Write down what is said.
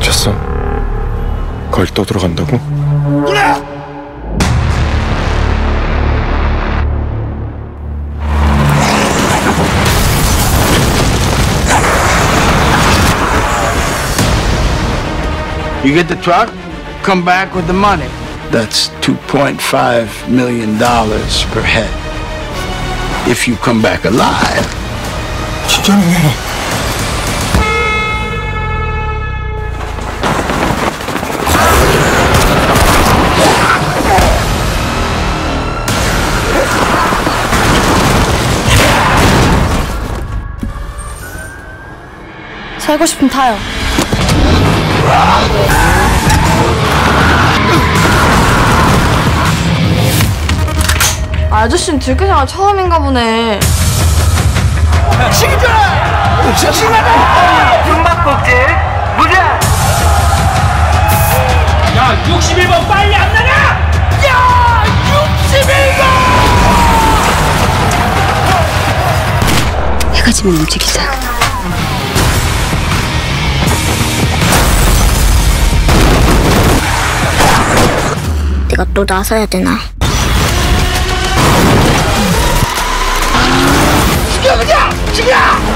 시켰어? 거길 떠들어간다고? You get the truck, come back with the money. That's $2.5 million per head. If you come back alive. 진짜네. 살고 싶으면 타요. 아저씨는 들깨생활 처음인가 보네. 시기줘라! 싱싱하다! 중박복질 무장! 야, 61번 빨리 안 나가! 야! 61번! 해가 지면 움직이자. 내가 또 나서야 되나? 죽여! 죽여!